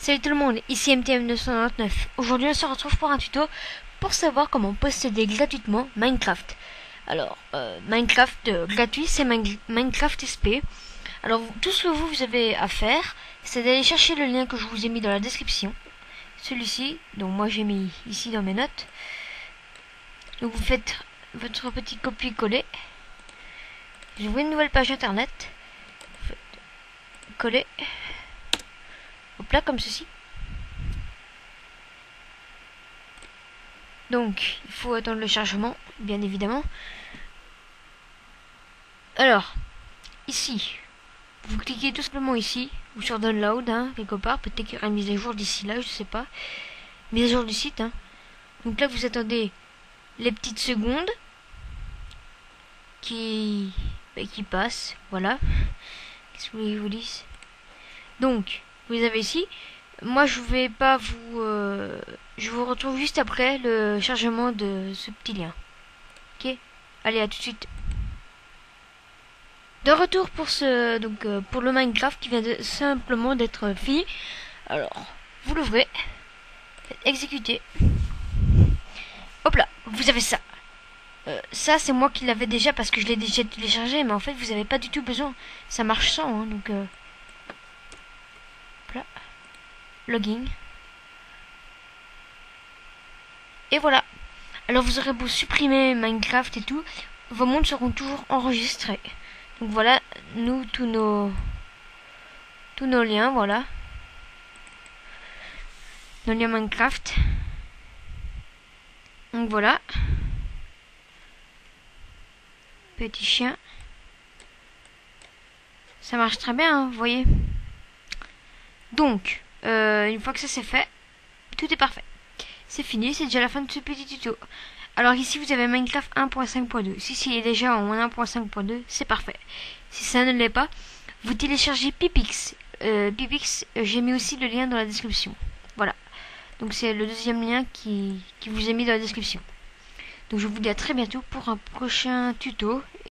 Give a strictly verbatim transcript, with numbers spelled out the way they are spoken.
Salut tout le monde, ici M T M neuf cent quatre-vingt-neuf. Aujourd'hui on se retrouve pour un tuto pour savoir comment posséder gratuitement Minecraft. Alors, euh, Minecraft euh, gratuit, c'est Minecraft S P. Alors, tout ce que vous, vous avez à faire, c'est d'aller chercher le lien que je vous ai mis dans la description. Celui-ci, donc moi j'ai mis ici dans mes notes. Donc vous faites votre petit copier-coller. J'ouvre une nouvelle page internet. Vous faites coller. Hop là, comme ceci. Donc, il faut attendre le chargement, bien évidemment. Alors, ici, vous cliquez tout simplement ici, ou sur Download, hein, quelque part. Peut-être qu'il y aura une mise à jour d'ici là, je sais pas. Mise à jour du site, hein. Donc là, vous attendez les petites secondes qui, bah, qui passent. Voilà. Qu'est-ce que je vous dis? Donc, vous avez ici. Moi, je vais pas vous... Euh, je vous retrouve juste après le chargement de ce petit lien. Ok? Allez, à tout de suite. De retour pour ce... Donc, euh, pour le Minecraft qui vient de, simplement d'être fini. Alors, vous l'ouvrez. Faites exécuter. Hop là, vous avez ça. Euh, ça, c'est moi qui l'avais déjà parce que je l'ai déjà téléchargé. Mais en fait, vous n'avez pas du tout besoin. Ça marche sans, hein, donc... Euh, hop là. Login. Et voilà. Alors vous aurez beau supprimer Minecraft et tout, vos mondes seront toujours enregistrés. Donc voilà, nous tous nos tous nos liens, voilà. Nos liens Minecraft. Donc voilà. Petit chien. Ça marche très bien, hein, vous voyez. Donc, euh, une fois que ça c'est fait, tout est parfait. C'est fini, c'est déjà la fin de ce petit tuto. Alors ici vous avez Minecraft un point cinq point deux. Si s'il est déjà en un point cinq point deux, c'est parfait. Si ça ne l'est pas, vous téléchargez Pipix. Euh, Pipix, euh, j'ai mis aussi le lien dans la description. Voilà. Donc c'est le deuxième lien qui, qui vous est mis dans la description. Donc je vous dis à très bientôt pour un prochain tuto.